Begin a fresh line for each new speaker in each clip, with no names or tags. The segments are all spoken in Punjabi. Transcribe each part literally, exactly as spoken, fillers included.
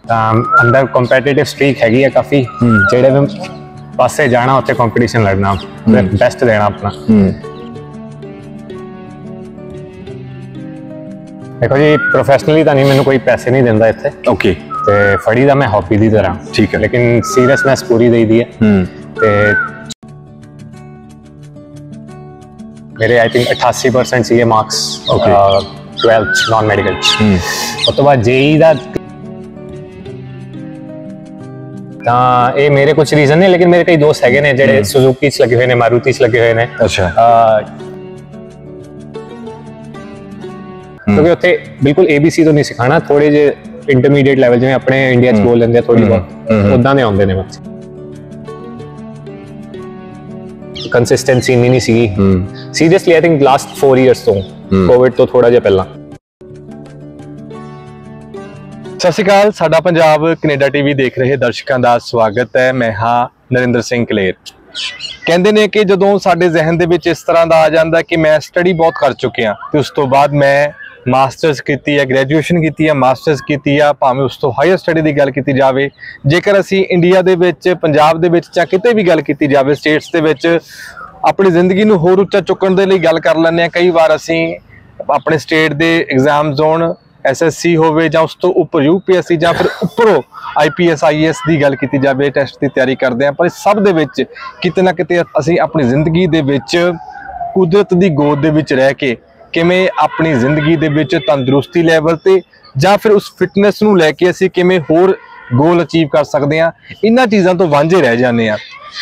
अंदर कंपैटिटिव स्ट्रीक हैगी है काफ़ी, जेड़े भी पासे जाना उत्थे कंपटीशन लड़ना, बेस्ट देना अपना। देखो जी, प्रोफेशनली तो नहीं, मैंने कोई पैसे नहीं देंदा इत्थे।
ओके।
ते फड़ी दा मैं हॉबी दी तरह,
ठीक है,
लेकिन सीरियसनेस पूरी दी दी है। ते मेरे आई थिंक अठासी परसेंट सी मार्क्स ट्वेल्थ नॉन मेडिकल। उस तो बाद जेई दा ਤਾਂ ਇਹ ਮੇਰੇ ਕੁਝ ਰੀਜ਼ਨ ਨੇ, ਲੇਕਿਨ ਮੇਰੇ ਕਈ ਦੋਸਤ ਹੈਗੇ ਨੇ ਜਿਹੜੇ ਸੁਜ਼ੂਕੀ ਚ ਲੱਗੇ ਹੋਏ ਨੇ, ਮਾਰੂਤੀ ਚ ਲੱਗੇ ਹੋਏ ਨੇ।
ਅੱਛਾ।
ਕਿਉਂਕਿ ਉੱਥੇ ਬਿਲਕੁਲ ਏਬੀਸੀ ਤੋਂ ਨਹੀਂ ਸਿਖਾਣਾ, ਥੋੜੇ ਜਿਹੇ ਇੰਟਰਮੀਡੀਏਟ ਲੈਵਲ ਜਿਵੇਂ ਆਪਣੇ ਇੰਡੀਆ ਚ ਬੋਲ ਲੈਂਦੇ ਆ ਥੋੜੀ ਬਹੁਤ, ਉਦਾਂ ਦੇ ਆਉਂਦੇ ਨੇ ਬੱਚੇ। ਕੰਸਿਸਟੈਂਸੀ ਇੰਨੀ ਨਹੀਂ ਸੀਗੀ seriously. I think last four years ਤੋਂ, ਕੋਵਿਡ ਤੋਂ ਥੋੜਾ ਜਿਹਾ ਪਹਿਲਾਂ।
ਸਤਿ ਸ਼੍ਰੀ ਅਕਾਲ, ਸਾਡਾ ਪੰਜਾਬ ਕੈਨੇਡਾ ਟੀਵੀ ਦੇਖ ਰਹੇ ਦਰਸ਼ਕਾਂ ਦਾ ਸਵਾਗਤ ਹੈ। ਮੈਂ ਹਾਂ ਨਰਿੰਦਰ ਸਿੰਘ ਕਲੇਰ। ਕਹਿੰਦੇ ਨੇ ਕਿ ਜਦੋਂ ਸਾਡੇ ਜ਼ਿਹਨ ਦੇ ਵਿੱਚ ਇਸ ਤਰ੍ਹਾਂ ਦਾ ਆ ਜਾਂਦਾ ਕਿ ਮੈਂ ਸਟੱਡੀ ਬਹੁਤ ਕਰ ਚੁੱਕਿਆ ਤੇ ਉਸ ਤੋਂ ਬਾਅਦ ਮੈਂ ਮਾਸਟਰਸ ਕੀਤੀ ਹੈ, ਗ੍ਰੈਜੂਏਸ਼ਨ ਕੀਤੀ ਹੈ, ਮਾਸਟਰਸ ਕੀਤੀ ਆ, ਭਾਵੇਂ ਉਸ ਤੋਂ ਹਾਇਰ ਸਟੱਡੀ ਦੀ ਗੱਲ ਕੀਤੀ ਜਾਵੇ, ਜੇਕਰ ਅਸੀਂ ਇੰਡੀਆ ਦੇ ਵਿੱਚ, ਪੰਜਾਬ ਦੇ ਵਿੱਚ ਜਾਂ ਕਿਤੇ ਵੀ ਗੱਲ ਕੀਤੀ ਜਾਵੇ, ਸਟੇਟਸ ਦੇ ਵਿੱਚ ਆਪਣੀ ਜ਼ਿੰਦਗੀ ਨੂੰ ਹੋਰ ਉੱਚਾ ਚੁੱਕਣ ਦੇ ਲਈ ਗੱਲ ਕਰ ਲੈਂਦੇ ਹਾਂ। ਕਈ ਵਾਰ ਅਸੀਂ ਆਪਣੇ ਸਟੇਟ ਦੇ exam zone S S C होवे ਜਾਂ ਉਸ ਤੋਂ ਉੱਪਰ यू पी एस सी ਜਾਂ ਫਿਰ ਉੱਪਰੋਂ I P S I A S ਦੀ ਗੱਲ ਕੀਤੀ ਜਾਵੇ, ਟੈਸਟ ਦੀ ਤਿਆਰੀ ਕਰਦੇ ਹਾਂ। ਪਰ ਇਸ ਸਭ ਦੇ ਵਿੱਚ ਕਿਤੇ ਨਾ ਕਿਤੇ ਅਸੀਂ ਆਪਣੀ ਜ਼ਿੰਦਗੀ ਦੇ ਵਿੱਚ ਕੁਦਰਤ ਦੀ ਗੋਦ ਦੇ ਵਿੱਚ ਰਹਿ ਕੇ ਕਿਵੇਂ ਆਪਣੀ ਜ਼ਿੰਦਗੀ ਦੇ ਵਿੱਚ ਤੰਦਰੁਸਤੀ ਲੈਵਲ ਤੇ ਜਾਂ ਫਿਰ ਉਸ ਫਿਟਨੈਸ ਨੂੰ ਲੈ ਕੇ ਅਸੀਂ ਕਿਵੇਂ ਹੋਰ ਗੋਲ ਅਚੀਵ ਕਰ ਸਕਦੇ ਹਾਂ, ਇਹਨਾਂ ਚੀਜ਼ਾਂ ਤੋਂ ਵਾਂਝੇ ਰਹਿ ਜਾਂਦੇ ਹਾਂ।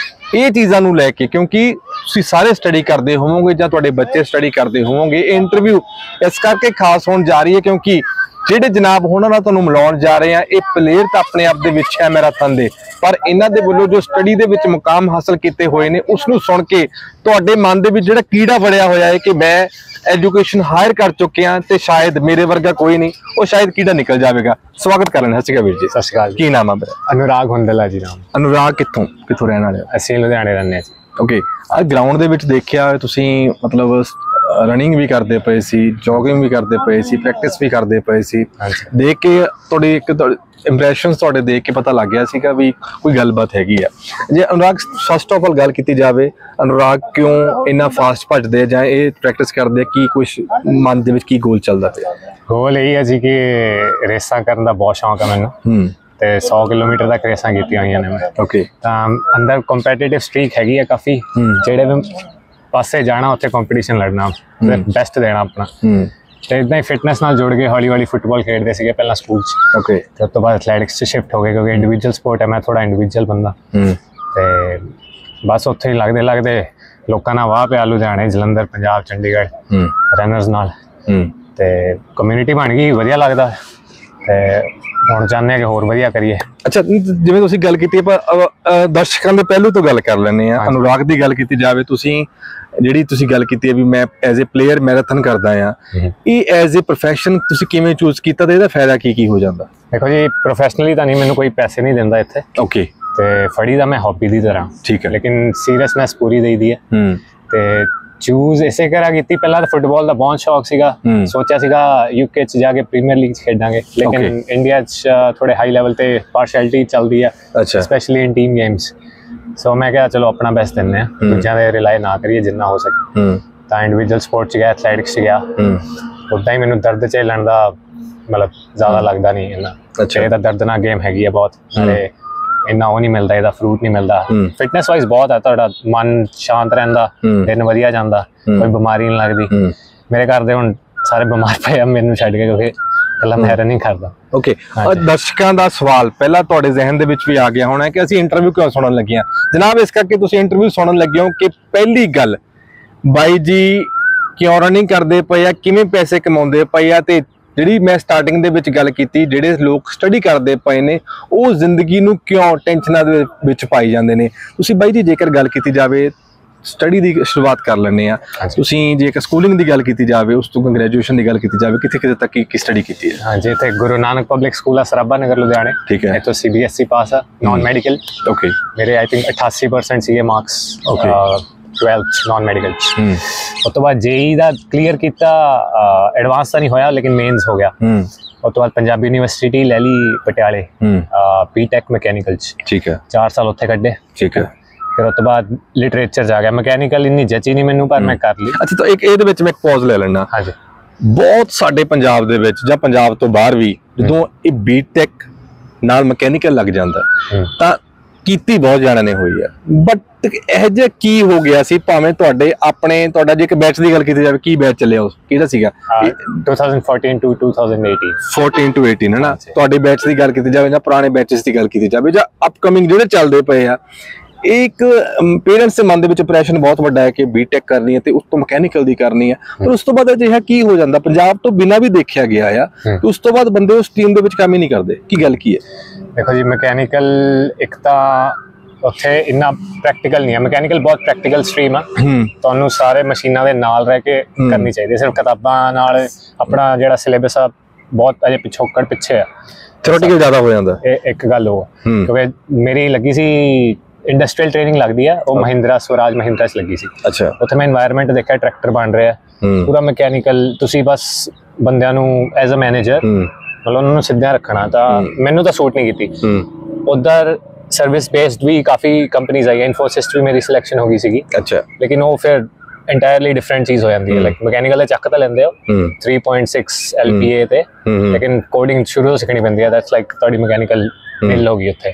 ਇਹ ਚੀਜ਼ਾਂ ਨੂੰ ਲੈ ਕੇ, ਕਿਉਂਕਿ ਤੁਸੀਂ ਸਾਰੇ ਸਟੱਡੀ ਕਰਦੇ ਹੋਵੋਗੇ ਜਾਂ ਤੁਹਾਡੇ ਬੱਚੇ ਸਟੱਡੀ ਕਰਦੇ ਹੋਵੋਗੇ, ਇਹ ਇੰਟਰਵਿਊ ਇਸ ਕਰਕੇ ਖਾਸ ਹੋਣ ਜਾ ਰਹੀ ਹੈ ਕਿਉਂਕਿ ਜਿਹੜੇ ਜਨਾਬ ਉਹਨਾਂ ਨਾਲ ਤੁਹਾਨੂੰ ਮਿਲਾਉਣ ਜਾ ਰਹੇ ਆ, ਇਹ ਪਲੇਅਰ ਤਾਂ ਆਪਣੇ ਆਪ ਦੇ ਵਿੱਚ ਹੈ ਮੈਰਾਥਨ ਦੇ, ਪਰ ਇਹਨਾਂ ਦੇ ਵੱਲੋਂ ਜੋ ਸਟੱਡੀ ਦੇ ਵਿੱਚ ਮੁਕਾਮ ਹਾਸਲ ਕੀਤੇ ਹੋਏ ਨੇ ਉਸ ਨੂੰ ਸੁਣ ਕੇ ਤੁਹਾਡੇ ਮਨ ਦੇ ਵਿੱਚ ਜਿਹੜਾ ਕੀੜਾ ਵੜਿਆ ਹੋਇਆ ਹੈ ਕਿ ਮੈਂ ਐਜੂਕੇਸ਼ਨ ਹਾਇਰ ਕਰ ਚੁੱਕਿਆ ਤੇ ਸ਼ਾਇਦ ਮੇਰੇ ਵਰਗਾ ਕੋਈ ਨਹੀਂ, ਉਹ ਸ਼ਾਇਦ ਕੀੜਾ ਨਿਕਲ ਜਾਵੇਗਾ। ਸਵਾਗਤ ਕਰਨ। ਸਤਿ ਸ਼੍ਰੀ ਅਕਾਲ ਵੀਰ ਜੀ।
ਸਤਿ ਸ਼੍ਰੀ ਅਕਾਲ।
ਕੀ ਨਾਮ ਆ ਮੇਰਾ?
ਅਨੁਰਾਗ ਹੁੰਦਲਾ ਜੀ ਨਾਮ।
ਅਨੁਰਾਗ ਕਿੱਥੋਂ ਕਿੱਥੋਂ ਰਹਿਣ ਵਾਲੇ?
ਅਸੀਂ ਲੁਧਿਆਣੇ ਰਹਿੰਦੇ ਹਾਂ ਜੀ। ਓਕੇ।
ਆ ਗਰਾਊਂਡ ਦੇ ਵਿੱਚ ਦੇਖਿਆ ਤੁਸੀਂ ਮਤਲਬ ਰਨਿੰਗ ਵੀ ਕਰਦੇ ਪਏ ਸੀ, ਜੋਗਿੰਗ ਵੀ ਕਰਦੇ ਪਏ ਸੀ, ਪ੍ਰੈਕਟਿਸ ਵੀ ਕਰਦੇ ਪਏ ਸੀ। ਦੇਖ ਕੇ ਤੁਹਾਡੀ ਇੱਕ ਇੰਪ੍ਰੈਸ਼ਨਸ ਤੁਹਾਡੇ ਦੇਖ ਕੇ ਪਤਾ ਲੱਗ ਗਿਆ ਸੀਗਾ ਵੀ ਕੋਈ ਗੱਲਬਾਤ ਹੈਗੀ ਆ। ਜੇ ਅਨੁਰਾਗ ਫਸਟ ਆਫ ਆਲ ਗੱਲ ਕੀਤੀ ਜਾਵੇ, ਅਨੁਰਾਗ ਕਿਉਂ ਇੰਨਾ ਫਾਸਟ ਭੱਜਦੇ ਜਾਂ ਇਹ ਪ੍ਰੈਕਟਿਸ ਕਰਦੇ, ਕੀ ਕੁਛ ਮਨ ਦੇ ਵਿੱਚ ਕੀ ਗੋਲ ਚੱਲਦਾ ਪਿਆ?
ਗੋਲ ਇਹ ਹੈ ਜੀ ਕਿ ਰੇਸਾਂ ਕਰਨ ਦਾ ਬਹੁਤ ਸ਼ੌਂਕ ਹੈ ਮੈਨੂੰ ਤੇ ਸੌ ਕਿਲੋਮੀਟਰ ਤੱਕ ਰੇਸਾਂ ਕੀਤੀਆਂ ਹੋਈਆਂ ਨੇ ਮੈਂ। ਓਕੇ। ਤਾਂ ਅੰਦਰ ਕੰਪੈਟੀਟਿਵ ਸਟ੍ਰੀਕ ਹੈਗੀ ਹੈ ਕਾਫੀ, ਜਿਹੜੇ ਵੀ ਪਾਸੇ ਜਾਣਾ ਉੱਥੇ ਕੰਪੀਟੀਸ਼ਨ ਲੜਨਾ, ਬੈਸਟ ਦੇਣਾ ਆਪਣਾ। ਤੇ ਇਦਾਂ ਹੀ ਫਿਟਨੈਸ ਨਾਲ ਜੁੜ ਕੇ ਹੌਲੀ ਹੌਲੀ ਫੁੱਟਬਾਲ ਖੇਡਦੇ ਸੀਗੇ ਪਹਿਲਾਂ ਸਕੂਲ 'ਚ। ਓਕੇ। ਤੇ ਉਸ ਤੋਂ ਬਾਅਦ ਐਥਲੈਟਿਕਸ 'ਚ ਸ਼ਿਫਟ ਹੋ ਗਏ ਕਿਉਂਕਿ ਇੰਡੀਵਿਜੂਅਲ ਸਪੋਰਟ ਹੈ, ਮੈਂ ਥੋੜਾ ਇੰਡੀਵਿਜੂਅਲ ਬੰਦਾ। ਤੇ ਬਸ ਉੱਥੇ ਹੀ ਲੱਗਦੇ ਲੱਗਦੇ ਲੋਕਾਂ ਨਾਲ ਵਾਹ ਪਿਆ ਲੁਧਿਆਣੇ, ਜਲੰਧਰ, ਪੰਜਾਬ, ਚੰਡੀਗੜ੍ਹ ਰਨਰਸ ਨਾਲ, ਤੇ ਕਮਿਊਨਿਟੀ ਬਣ ਗਈ, ਵਧੀਆ ਲੱਗਦਾ। ਤੇ ਹੁਣ ਚਾਹੁੰਦੇ ਹਾਂ ਕਿ ਹੋਰ ਵਧੀਆ ਕਰੀਏ।
ਅੱਛਾ, ਜਿਵੇਂ ਤੁਸੀਂ ਗੱਲ ਕੀਤੀ ਆਪਾਂ ਦਰਸ਼ਕਾਂ ਦੇ ਪਹਿਲੂ ਤੋਂ ਗੱਲ ਕਰ ਲੈਂਦੇ ਹਾਂ। ਅਨੁਰਾਗ ਦੀ ਗੱਲ ਕੀਤੀ ਜਾਵੇ, ਤੁਸੀਂ ਜਿਹੜੀ ਤੁਸੀਂ ਗੱਲ ਕੀਤੀ ਹੈ ਵੀ ਮੈਂ ਐਜ਼ ਏ ਪਲੇਅਰ ਮੈਰਾਥਨ ਕਰਦਾ ਆ, ਇਹ ਐਜ਼ ਏ ਪ੍ਰੋਫੈਸ਼ਨ ਤੁਸੀਂ ਕਿਵੇਂ ਚੂਜ਼ ਕੀਤਾ ਤੇ ਇਹਦਾ ਫਾਇਦਾ ਕੀ ਕੀ ਹੋ ਜਾਂਦਾ?
ਦੇਖੋ ਜੀ, ਪ੍ਰੋਫੈਸ਼ਨਲੀ ਤਾਂ ਨਹੀਂ, ਮੈਨੂੰ ਕੋਈ ਪੈਸੇ ਨਹੀਂ ਦਿੰਦਾ ਇੱਥੇ। ਓਕੇ। ਤੇ ਫੜੀ ਦਾ ਮੈਂ ਹੌਬੀ ਦੀ ਤਰ੍ਹਾਂ, ਠੀਕ ਹੈ, ਲੇਕਿਨ ਸੀਰੀਅਸਨੈਸ ਪੂਰੀ ਦੇਈ ਦੀ ਹੈ। ਤੇ ਚੂਜ਼ ਇਸੇ ਕਰਾ ਕੀਤੀ, ਪਹਿਲਾਂ ਤਾਂ ਫੁੱਟਬਾਲ ਦਾ ਬਹੁਤ ਸ਼ੌਕ ਸੀਗਾ, ਸੋਚਿਆ ਸੀਗਾ ਯੂਕੇ 'ਚ ਜਾ ਕੇ ਪ੍ਰੀਮੀਅਰ ਲੀਗ 'ਚ ਖੇਡਾਂਗੇ, ਲੇਕਿਨ ਇੰਡੀਆ 'ਚ ਥੋੜੇ ਹਾਈ ਲੈਵਲ ਤੇ ਪਾਰਸ਼ੈਲਿਟੀ ਚੱਲਦੀ ਆ, specially in team games. So ਮੈਂ ਕਿਹਾ ਚਲੋ ਆਪਣਾ ਬੈਸਟ ਦਿੰਦੇ ਹਾਂ, ਦੂਜਿਆਂ ਦੇ ਰਿਲਾਈ ਨਾ ਕਰੀਏ ਜਿੰਨਾ ਹੋ ਸਕੇ। ਤਾਂ ਇੰਡੀਵਿਜੂਅਲ ਸਪੋਰਟ 'ਚ ਗਿਆ, ਐਥਲੈਟਿਕਸ 'ਚ ਗਿਆ। ਉੱਦਾਂ ਹੀ ਮੈਨੂੰ ਦਰਦ ਝੇਲਣ ਦਾ ਮਤਲਬ ਜ਼ਿਆਦਾ ਲੱਗਦਾ ਨਹੀਂ ਇੰਨਾ। ਇਹ ਤਾਂ ਦਰਦਨਾਕ ਗੇਮ ਹੈਗੀ ਆ ਬਹੁਤ, ਨਾਲੇ ਇੰਨਾ ਉਹ ਨਹੀਂ ਮਿਲਦਾ, ਇਹਦਾ ਫਰੂਟ ਨਹੀਂ ਮਿਲਦਾ। ਫਿਟਨੈਸ ਵਾਈਜ਼ ਬਹੁਤ ਹੈ, ਤੁਹਾਡਾ ਮਨ ਸ਼ਾਂਤ ਰਹਿੰਦਾ, ਦਿਨ ਵਧੀਆ ਜਾਂਦਾ, ਕੋਈ ਬਿਮਾਰੀ ਨਹੀਂ ਲੱਗਦੀ। ਮੇਰੇ ਘਰ ਦੇ ਹੁਣ ਸਾਰੇ ਬਿਮਾਰ ਪਏ ਆ ਮੈਨੂੰ ਛੱਡ ਕੇ, ਕਿਉਂਕਿ ਇਕੱਲਾ ਮੈਂ ਰਨਿੰਗ ਕਰਦਾ। ਓਕੇ।
ਦਰਸ਼ਕਾਂ ਦਾ ਸਵਾਲ ਪਹਿਲਾਂ ਤੁਹਾਡੇ ਜ਼ਿਹਨ ਦੇ ਵਿੱਚ ਵੀ ਆ ਗਿਆ ਹੋਣਾ ਕਿ ਅਸੀਂ ਇੰਟਰਵਿਊ ਕਿਉਂ ਸੁਣਨ ਲੱਗੇ ਹਾਂ। ਜਨਾਬ, ਇਸ ਕਰਕੇ ਤੁਸੀਂ ਇੰਟਰਵਿਊ ਸੁਣਨ ਲੱਗੇ ਹੋ ਕਿ ਪਹਿਲੀ ਗੱਲ, ਬਾਈ ਜੀ ਕਿਉਂ ਰਨਿੰਗ ਕਰਦੇ ਪਏ ਆ, ਕਿਵੇਂ ਪੈਸੇ ਕਮਾਉਂਦੇ ਪਏ ਆ, ਤੇ ਜਿਹੜੀ ਮੈਂ ਸਟਾਰਟਿੰਗ ਦੇ ਵਿੱਚ ਗੱਲ ਕੀਤੀ, ਜਿਹੜੇ ਲੋਕ ਸਟੱਡੀ ਕਰਦੇ ਪਏ ਨੇ ਉਹ ਜ਼ਿੰਦਗੀ ਨੂੰ ਕਿਉਂ ਟੈਨਸ਼ਨਾਂ ਦੇ ਵਿੱਚ ਪਾਈ ਜਾਂਦੇ ਨੇ। ਤੁਸੀਂ ਬਾਈ ਜੀ ਜੇਕਰ ਗੱਲ ਕੀਤੀ ਜਾਵੇ, ਸਟੱਡੀ ਦੀ ਸ਼ੁਰੂਆਤ ਕਰ ਲੈਂਦੇ ਆ, ਤੁਸੀਂ ਜੇਕਰ ਸਕੂਲਿੰਗ ਦੀ ਗੱਲ ਕੀਤੀ ਜਾਵੇ, ਉਸ ਤੋਂ ਗ੍ਰੈਜੂਏਸ਼ਨ ਦੀ ਗੱਲ ਕੀਤੀ ਜਾਵੇ, ਕਿੱਥੇ ਕਿਤੇ ਤੱਕ ਕੀ ਸਟੱਡੀ ਕੀਤੀ ਹੈ?
ਹਾਂਜੀ, ਇੱਥੇ ਗੁਰੂ ਨਾਨਕ ਪਬਲਿਕ ਸਕੂਲ ਆ, ਸਰਾਭਾ ਨਗਰ, ਲੁਧਿਆਣੇ। ਠੀਕ ਹੈ। ਇੱਥੋਂ ਸੀ ਬੀ ਐਸ ਈ ਪਾਸ ਆ, ਨॉन ਮੈਡੀਕਲ। ਓਕੇ। ਮੇਰੇ ਆਈ ਥਿੰਕ ਅਠਾਸੀ ਪਰਸੈਂਟ ਸੀਗੇ ਮਾਰਕਸ ट्वेल्थ नॉन मैडिकल उस तो बाद जेई का क्लीयर किया एडवांस तो नहीं होया लेकिन मेन्स हो गया उस तो बाद पंजाब यूनिवर्सिटी ले ली पटियाले बी टैक मैकेनिकल
ठीक है
चार साल उत्थे कड्ढे
ठीक है
फिर उस तो बाद लिटरेचर जा गया मैकेनिकल इन्नी जची नहीं मैनू पर मैं कर ली
अच्छा तो एक ਇਹਦੇ ਵਿੱਚ ਮੈਂ ਇੱਕ ਪੌਜ਼ ਲੈ ਲੈਣਾ
हाँ जी
ਬਹੁਤ ਸਾਡੇ ਪੰਜਾਬ ਦੇ ਵਿੱਚ ਜਾਂ ਪੰਜਾਬ ਤੋਂ ਬਾਹਰ ਵੀ ਜਦੋਂ ਇਹ ਬੀਟੈਕ ਨਾਲ ਮਕੈਨੀਕਲ ਲੱਗ ਜਾਂਦਾ ਤਾਂ ਕੀਤੀ ਬਹੁਤ ਜਾਣਿਆਂ ਨੇ ਹੋਈ ਹੈ ਬਟ ਇਹ ਜਿਹਾ ਕੀ ਹੋ ਗਿਆ ਸੀ ਭਾਵੇਂ ਤੁਹਾਡੇ ਆਪਣੇ ਤੁਹਾਡਾ ਜੇ ਇੱਕ ਬੈਚ ਦੀ ਗੱਲ ਕੀਤੀ ਜਾਵੇ ਕੀ ਬੈਚ ਚੱਲਿਆ ਉਸ ਕਿਹੜਾ ਸੀਗਾ
twenty fourteen to twenty eighteen
fourteen to eighteen ਹੈ ਨਾ ਤੁਹਾਡੇ ਬੈਚ ਦੀ ਗੱਲ ਕੀਤੀ ਜਾਵੇ ਜਾਂ ਪੁਰਾਣੇ ਬੈਚਸ ਦੀ ਗੱਲ ਕੀਤੀ ਜਾਵੇ ਜਾਂ ਅਪਕਮਿੰਗ ਜਿਹੜੇ ਚੱਲਦੇ ਪਏ ਆ एक पेरेंट्स के मन ਦੇ ਵਿੱਚ ਪ੍ਰੈਸ਼ਰ ਬਹੁਤ ਵੱਡਾ ਹੈ ਕਿ ਬੀਟੈਕ ਕਰਨੀ ਹੈ ਤੇ ਉਸ ਤੋਂ ਮਕੈਨੀਕਲ ਦੀ ਕਰਨੀ ਹੈ ਪਰ ਉਸ ਤੋਂ ਬਾਅਦ ਅਜਿਹਾ ਕੀ ਹੋ ਜਾਂਦਾ ਪੰਜਾਬ ਤੋਂ ਬਿਨਾਂ ਵੀ ਦੇਖਿਆ ਗਿਆ ਆ ਕਿ ਉਸ ਤੋਂ ਬਾਅਦ ਬੰਦੇ ਉਸ ਟੀਮ ਦੇ ਵਿੱਚ ਕੰਮ ਹੀ ਨਹੀਂ ਕਰਦੇ ਕੀ ਗੱਲ ਕੀ ਹੈ
ਦੇਖੋ ਜੀ ਮਕੈਨੀਕਲ ਇੱਕ ਤਾਂ ਉੱਥੇ ਇੰਨਾ ਪ੍ਰੈਕਟੀਕਲ ਨਹੀਂ ਹੈ ਮਕੈਨੀਕਲ ਬਹੁਤ ਪ੍ਰੈਕਟੀਕਲ ਸਟਰੀਮ ਆ ਤੁਹਾਨੂੰ ਸਾਰੇ ਮਸ਼ੀਨਾਂ ਦੇ ਨਾਲ ਰਹਿ ਕੇ ਕਰਨੀ ਚਾਹੀਦੀ ਹੈ ਸਿਰਫ ਕਿਤਾਬਾਂ ਨਾਲ ਆਪਣਾ ਜਿਹੜਾ ਸਿਲੇਬਸ ਆ ਬਹੁਤ ਅਜੇ ਪਿਛੋਕੜ ਪਿੱਛੇ ਆ
ਥਿਓਰੀਟੀਕਲ ਜ਼ਿਆਦਾ ਹੋ ਜਾਂਦਾ
ਇਹ ਇੱਕ ਗੱਲ ਉਹ ਕਿਉਂਕਿ ਮੇਰੀ ਲੱਗੀ ਸੀ इंडस्ट्रीयल ट्रेनिंग लगती है वो महिंद्रा स्वराज महिंद्रा च लगी सी
अच्छा
उत्थे मैं एनवायरनमेंट देखा ट्रैक्टर बन रहा है पूरा मैकेनिकल तुसी बस बंदियां नू एज अ मैनेजर मतलब उन्होंने सीधा रखना तो मैनू तो सूट नहीं की उधर सर्विस बेस्ड भी काफ़ी कंपनीज आई है इन्फोसिस भी मेरी सिलेक्शन हो गई सी
अच्छा
लेकिन वो फिर इंटायरली डिफरेंट चीज़ हो जाती है लाइक मैकेनिकल चक तो लेंदे हो three point six L P A ते लेकिन कोडिंग शुरू तो सीखनी पैंदी है दैट्स लाइक तुहाडी मैकेनिकल मिल होगी उत्थे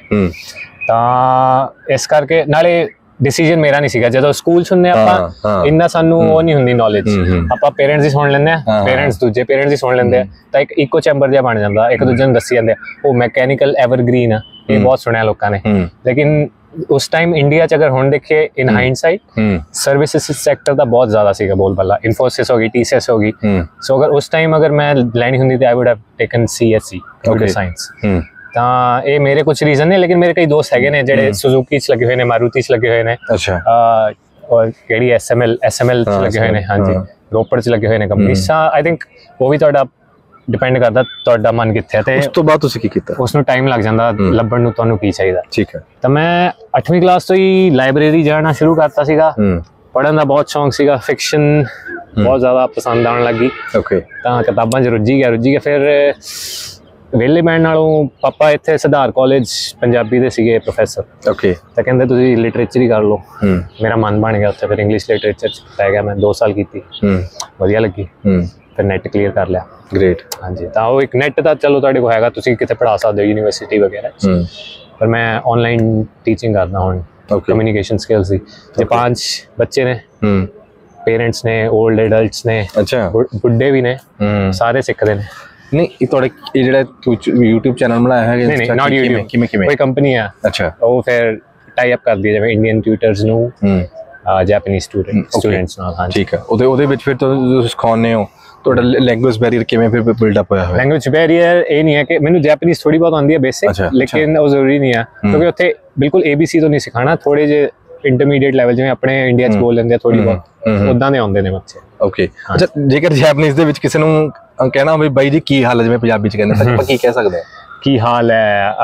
ਤਾਂ ਇਸ ਕਰਕੇ ਨਾਲੇ ਡਿਸੀਜਨ ਮੇਰਾ ਨਹੀਂ ਸੀਗਾ ਜਦੋਂ ਸਕੂਲ ਸੁਣਨੇ ਆਪਾਂ ਇੰਨਾ ਸਾਨੂੰ ਉਹ ਨਹੀਂ ਹੁੰਦੀ ਨੌਲੇਜ ਆਪਾਂ ਪੇਰੈਂਟਸ ਦੀ ਸੁਣ ਲੈਂਦੇ ਆ ਪੇਰੈਂਟਸ ਦੂਜੇ ਪੇਰੈਂਟਸ ਦੀ ਸੁਣ ਲੈਂਦੇ ਆ ਤਾਂ ਇੱਕ ਇਕੋ ਚੈਂਬਰ ਜਿਹਾ ਬਣ ਜਾਂਦਾ ਇੱਕ ਦੂਜੇ ਨੂੰ ਦੱਸੀ ਜਾਂਦੇ ਉਹ ਮੈਕੈਨੀਕਲ ਐਵਰਗ੍ਰੀਨ ਆ ਇਹ ਬਹੁਤ ਸੁਣਿਆ ਲੋਕਾਂ ਨੇ ਲੇਕਿਨ ਉਸ ਟਾਈਮ ਇੰਡੀਆ ਚ ਅਗਰ ਹੁਣ ਦੇਖੀਏ ਇਨ ਹਾਈਂਡਸਾਈਟ ਸਰਵਿਸਿਸ ਸੈਕਟਰ ਦਾ ਬਹੁਤ ਜ਼ਿਆਦਾ ਸੀਗਾ ਬੋਲਬਾਲਾ ਇਨਫੋਸਿਸ ਹੋ ਗਈ ਟੀਸੀਐਸ ਹੋ ਗਈ ਸੋ ਅਗਰ ਉਸ ਟਾਈਮ ਅਗਰ ਮੈਂ ਲੈਣੀ ਹੁੰਦੀ ਤਾਂ I would have taken CSC computer science ਤਾਂ ਇਹ ਮੇਰੇ ਕੁਝ ਰੀਜ਼ਨ ਨੇ ਲੇਕਿਨ ਮੇਰੇ ਕਈ ਦੋਸਤ ਹੈਗੇ ਨੇ ਜਿਹੜੇ ਸੁਜ਼ੂਕੀ ਚ ਲੱਗੇ ਹੋਏ ਨੇ ਮਾਰੂਤੀ ਚ ਲੱਗੇ ਹੋਏ ਨੇ
ਅੱਛਾ
ਔਰ ਕਿਹੜੀ ਐਸਐਮਐਲ ਐਸਐਮਐਲ ਚ ਲੱਗੇ ਹੋਏ ਨੇ ਹਾਂਜੀ ਰੋਪੜ ਚ ਲੱਗੇ ਹੋਏ ਨੇ ਕੰਪਨੀ ਸਾ ਆਈ ਥਿੰਕ ਉਹ ਵੀ ਤੁਹਾਡਾ ਡਿਪੈਂਡ ਕਰਦਾ ਤੁਹਾਡਾ ਮਨ ਕਿੱਥੇ ਹੈ ਤੇ
ਉਸ ਤੋਂ ਬਾਅਦ ਤੁਸੀਂ ਕੀ ਕੀਤਾ
ਉਸ ਨੂੰ ਟਾਈਮ ਲੱਗ ਜਾਂਦਾ ਲੱਭਣ ਨੂੰ ਤੁਹਾਨੂੰ ਕੀ ਚਾਹੀਦਾ
ਠੀਕ ਹੈ
ਤਾਂ ਮੈਂ ਅੱਠਵੀਂ ਕਲਾਸ ਤੋਂ ਹੀ ਲਾਇਬ੍ਰੇਰੀ ਜਾਣਾ ਸ਼ੁਰੂ ਕਰਤਾ ਸੀਗਾ ਪੜ੍ਹਨ ਦਾ ਬਹੁਤ ਸ਼ੌਂਕ ਸੀਗਾ ਫਿਕਸ਼ਨ ਬਹੁਤ ਜ਼ਿਆਦਾ ਪਸੰਦ ਆਉਣ ਲੱਗੀ
ਓਕੇ
ਤਾਂ ਕਿਤਾਬਾਂ 'ਚ ਰੁੱਝੀ ਗਿਆ ਰੁੱਝੀ ਗਿਆ ਫਿਰ ਵਿਹਲੇ ਬੈਣ ਨਾਲੋਂ ਪਾਪਾ ਇੱਥੇ ਸਿਧਾਰ ਕਾਲਜ ਪੰਜਾਬੀ ਦੇ ਸੀਗੇ ਪ੍ਰੋਫੈਸਰ
ਓਕੇ ਤਾਂ
ਕਹਿੰਦੇ ਤੁਸੀਂ ਲਿਟਰੇਚਰ ਹੀ ਕਰ ਲਓ ਮੇਰਾ ਮਨ ਬਣ ਗਿਆ ਉੱਥੇ ਫਿਰ ਇੰਗਲਿਸ਼ ਲਿਟਰੇਚਰ 'ਚ ਪੈ ਗਿਆ ਮੈਂ ਦੋ ਸਾਲ ਕੀਤੀ ਵਧੀਆ ਲੱਗੀ ਫਿਰ ਨੈਟ ਕਲੀਅਰ ਕਰ ਲਿਆ
ਗ੍ਰੇਟ
ਹਾਂਜੀ ਤਾਂ ਉਹ ਇੱਕ ਨੈਟ ਤਾਂ ਚਲੋ ਤੁਹਾਡੇ ਕੋਲ ਹੈਗਾ ਤੁਸੀਂ ਕਿਤੇ ਪੜ੍ਹਾ ਸਕਦੇ ਹੋ ਯੂਨੀਵਰਸਿਟੀ ਵਗੈਰਾ 'ਚ ਪਰ ਮੈਂ ਆਨਲਾਈਨ ਟੀਚਿੰਗ ਕਰਦਾ ਹੁਣ ਕਮਿਊਨੀਕੇਸ਼ਨ ਸਕਿੱਲਸ ਦੀ ਤੇ ਪੰਜ ਬੱਚੇ ਨੇ ਪੇਰੈਂਟਸ ਨੇ ਓਲਡ ਐਡਲਟਸ ਨੇ
ਅੱਛਾ
ਬੁੱਢੇ ਵੀ ਨੇ ਸਾਰੇ ਸਿੱਖਦੇ ਨੇ
ਨਹੀਂ ਇਹ ਤੁਹਾਡੇ ਇਹ ਜਿਹੜਾ YouTube ਚੈਨਲ ਬਣਾਇਆ ਹੈ
ਨਹੀਂ ਨਹੀਂ ਨਾਟ YouTube
ਕਿਵੇਂ ਕਿਵੇਂ
ਕੋਈ ਕੰਪਨੀ ਆ
ਅੱਛਾ
ਉਹ ਫਿਰ ਟਾਈ ਅਪ ਕਰਦੀ ਹੈ ਜਿਵੇਂ ਇੰਡੀਅਨ ਟਿਊਟਰਸ ਨੂੰ ਜਾਪਾਨੀਜ਼ ਸਟੂਡੈਂਟ ਸਟੂਡੈਂਟਸ ਨਾਲ ਹਾਂ
ਠੀਕ ਹੈ ਉਹਦੇ ਉਹਦੇ ਵਿੱਚ ਫਿਰ ਤੁਸੀਂ ਸਿਖਾਉਂਦੇ ਹੋ ਤੁਹਾਡਾ ਲੈਂਗੁਏਜ ਬੈਰੀਅਰ ਕਿਵੇਂ ਫਿਰ ਬਿਲਡ ਅਪ ਹੋਇਆ ਹੋਇਆ
ਲੈਂਗੁਏਜ ਬੈਰੀਅਰ ਇਹ ਨਹੀਂ ਹੈ ਕਿ ਮੈਨੂੰ ਜਾਪਾਨੀਜ਼ ਥੋੜੀ ਬਹੁਤ ਆਉਂਦੀ ਹੈ ਬੇਸਿਕ ਲੇਕਿਨ ਉਹ ਜ਼ਰੂਰੀ ਨਹੀਂ ਹੈ ਕਿਉਂਕਿ ਉੱਥੇ ਬਿਲਕੁਲ ਏਬੀਸੀ ਤੋਂ ਨਹੀਂ ਸਿਖਾਣਾ ਥੋੜੇ ਜਿਹੇ ਇੰਟਰਮੀਡੀਏਟ ਲੈਵਲ ਜਿਵੇਂ ਆਪਣੇ ਇੰਡੀਆ 'ਚ ਬੋਲ ਲੈਂਦੇ ਆ ਥੋੜੀ ਬਹੁਤ ਉਦਾਂ ਦੇ ਆਉਂਦੇ ਨੇ ਬੱਚੇ
ਓਕੇ ਅੱਛਾ ਜੇਕਰ ਜਾਪਾਨੀਜ਼ ਦੇ ਵਿੱਚ ਕਿਸੇ ਨੂੰ ਕਹਿਣਾ ਹੋਵੇ ਬਾਈ ਜੀ ਕੀ ਹਾਲ ਹੈ ਜਿਵੇਂ ਪੰਜਾਬੀ 'ਚ ਕਹਿੰਦੇ ਤਾਂ ਆਪਾਂ ਕੀ ਕਹਿ ਸਕਦੇ ਹਾਂ
ਕੀ ਹਾਲ ਹੈ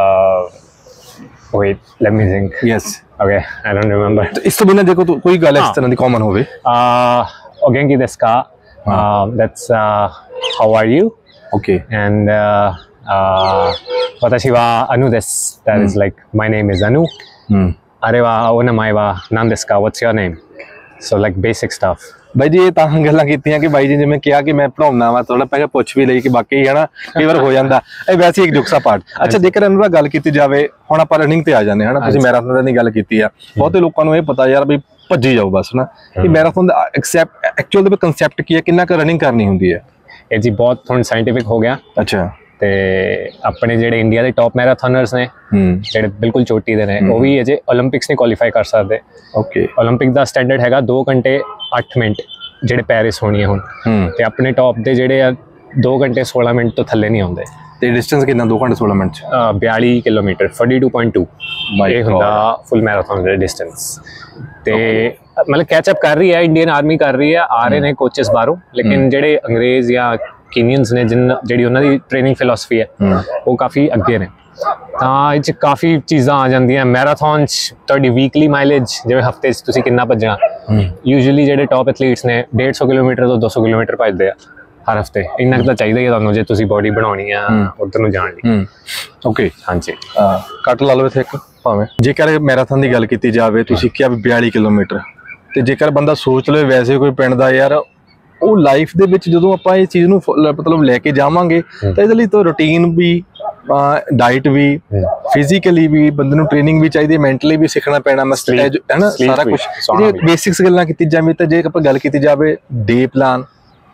wait let me think
yes
okay I don't remember
ਇਸ ਤੋਂ ਬਿਨਾਂ ਦੇਖੋ ਕੋਈ ਗੱਲ ਇਸ ਤਰ੍ਹਾਂ ਦੀ ਕਾਮਨ ਹੋਵੇ
ਓ ਗੈਂਗੀ ਦੇਸ ਕਾ that's how are you
okay
and watashi wa Anu desu. That is like my name is Anu. Are wa onamae wa nan desu ka? What's your name? So like basic stuff.
ਬਾਈ ਜੀ ਇਹ ਤਾਂ ਗੱਲਾਂ ਕੀਤੀਆਂ ਕਿ ਬਾਈ ਜੀ ਜਿਵੇਂ ਕਿਹਾ ਕਿ ਮੈਂ ਪੜਾਉਣਾ ਵਾ ਥੋੜਾ ਪਹਿਲਾਂ ਪੁੱਛ ਵੀ ਲਈ ਕਿ ਬਾਕੀ ਹੈ ਨਾ ਕਈ ਵਾਰ ਹੋ ਜਾਂਦਾ ਇਹ ਵੈਸੇ ਇੱਕ ਜੁਕਸਾ ਪਾਰਟ ਅੱਛਾ ਜੇਕਰ ਅਨੁਰਾ ਗੱਲ ਕੀਤੀ ਜਾਵੇ ਹੁਣ ਆਪਾਂ ਰਨਿੰਗ ਤੇ ਆ ਜਾਂਦੇ ਹਾਂ ਤੁਸੀਂ ਮੈਰਾਥਨ ਦੀ ਗੱਲ ਕੀਤੀ ਆ ਬਹੁਤੇ ਲੋਕਾਂ ਨੂੰ ਇਹ ਪਤਾ ਯਾਰ ਵੀ ਭੱਜੀ ਜਾਓ ਬਸ ਨਾ ਇਹ ਮੈਰਾਥਨ ਦਾ ਐਕਸੈਪਟ ਐਕਚੁਅਲ ਦੇ ਕਨਸੈਪਟ ਕੀ ਹੈ ਕਿੰਨਾ ਕੁ ਰਨਿੰਗ ਕਰਨੀ ਹੁੰਦੀ ਹੈ
ਇਹ ਜੀ ਬਹੁਤ ਹੁਣ ਸਾਇੰਟੀਫਿਕ ਹੋ ਗਿਆ
ਅੱਛਾ
ਤੇ ਆਪਣੇ ਜਿਹੜੇ ਇੰਡੀਆ ਦੇ ਟੌਪ ਮੈਰਾਥਨਰਸ ਨੇ ਜਿਹੜੇ ਬਿਲਕੁਲ ਚੋਟੀ ਦੇ ਨੇ ਉਹ ਵੀ ਅਜੇ 올림픽ਸ ਨਹੀਂ ਕੁਆਲੀਫਾਈ ਕਰ ਸਕਦੇ
ਓਕੇ
올림픽 ਦਾ ਸਟੈਂਡਰਡ ਹੈਗਾ ਦੋ ਘੰਟੇ ਅੱਠ ਮਿੰਟ ਜਿਹੜੇ ਪੈਰਿਸ ਹੋਣੀ ਹੈ ਹੁਣ ਤੇ ਆਪਣੇ ਟੌਪ ਦੇ ਜਿਹੜੇ ਆ ਦੋ ਘੰਟੇ ਸੋਲਾਂ ਮਿੰਟ ਤੋਂ ਥੱਲੇ ਨਹੀਂ ਆਉਂਦੇ
ਤੇ ਡਿਸਟੈਂਸ ਕਿੰਨਾ ਦੋ ਘੰਟੇ ਸੋਲਾਂ ਮਿੰਟ ਚ
ਬਿਆਲੀ ਕਿਲੋਮੀਟਰ forty-two point two ਇਹ ਹੁੰਦਾ ਫੁੱਲ ਮੈਰਾਥਨ ਦਾ ਡਿਸਟੈਂਸ ਤੇ ਮਤਲਬ ਕੈਚ ਅਪ ਕਰ ਰਹੀ ਹੈ ਇੰਡੀਅਨ ਆਰਮੀ ਕਰ ਰਹੀ ਹੈ ਆ ਰਹੇ ਨੇ ਕੋਚਸ ਬਾਹਰੋਂ ਲੇਕਿਨ ਜਿਹੜੇ ਅੰਗਰੇਜ਼ ਜਾਂ ਕੀਨੀਅਨਸ ਨੇ ਜਿਨ ਜਿਹੜੀ ਉਹਨਾਂ ਦੀ ਟ੍ਰੇਨਿੰਗ ਫਿਲਾਸਫੀ ਹੈ ਉਹ ਕਾਫੀ ਅੱਗੇ ਨੇ ਤਾਂ ਇਹ 'ਚ ਕਾਫੀ ਚੀਜ਼ਾਂ ਆ ਜਾਂਦੀਆਂ ਮੈਰਾਥਨ 'ਚ ਤੁਹਾਡੀ ਵੀਕਲੀ ਮਾਈਲੇਜ ਜਿਵੇਂ ਹਫਤੇ 'ਚ ਤੁਸੀਂ ਕਿੰਨਾ ਭੱਜਣਾ ਯੂਜੂਅਲੀ ਜਿਹੜੇ ਟੌਪ ਐਥਲੀਟਸ ਨੇ ਡੇਢ ਸੌ ਕਿਲੋਮੀਟਰ ਤੋਂ ਦੋ ਸੌ ਕਿਲੋਮੀਟਰ ਭੱਜਦੇ ਆ ਹਰ ਹਫ਼ਤੇ। ਇੰਨਾ ਕੁ ਤਾਂ ਚਾਹੀਦਾ ਹੀ ਤੁਹਾਨੂੰ ਜੇ ਤੁਸੀਂ ਬੋਡੀ ਬਣਾਉਣੀ ਆ ਉੱਧਰ ਨੂੰ ਜਾਣ ਲਈ।
ਓਕੇ,
ਹਾਂਜੀ,
ਕੱਟ ਲਾ ਲਓ ਇੱਥੇ ਇੱਕ ਭਾਵੇਂ। ਜੇਕਰ ਮੈਰਾਥਨ ਦੀ ਗੱਲ ਕੀਤੀ ਜਾਵੇ, ਤੁਸੀਂ ਕਿਹਾ ਵੀ ਬਿਆਲੀ ਕਿਲੋਮੀਟਰ, ਤੇ ਜੇਕਰ ਬੰਦਾ ਸੋਚ ਲਵੇ ਵੈਸੇ ਕੋਈ ਪਿੰਡ ਦਾ ਯਾਰ, ਉਹ ਲਾਈਫ ਦੇ ਵਿੱਚ ਜਦੋਂ ਆਪਾਂ ਇਹ ਚੀਜ਼ ਨੂੰ ਮਤਲਬ ਲੈ ਕੇ ਜਾਵਾਂਗੇ ਤਾਂ ਇਹਦੇ ਲਈ ਤਾਂ ਰੂਟੀਨ ਵੀ, ਡਾਈਟ ਵੀ, ਫਿਜ਼ੀਕਲੀ ਵੀ ਬੰਦੇ ਨੂੰ ਟ੍ਰੇਨਿੰਗ ਵੀ ਚਾਹੀਦੀ ਹੈ, ਮੈਂਟਲੀ ਵੀ ਸਿੱਖਣਾ ਪੈਣਾ ਹੈ ਨਾ, ਸਾਰਾ ਕੁਝ। ਜੇ ਬੇਸਿਕਸ ਗੱਲਾਂ ਕੀਤੀ ਜਾਵੇ ਤਾਂ ਜੇ ਆਪਾਂ ਗੱਲ ਕੀਤੀ ਜਾਵੇ ਡੇ ਪਲਾਨ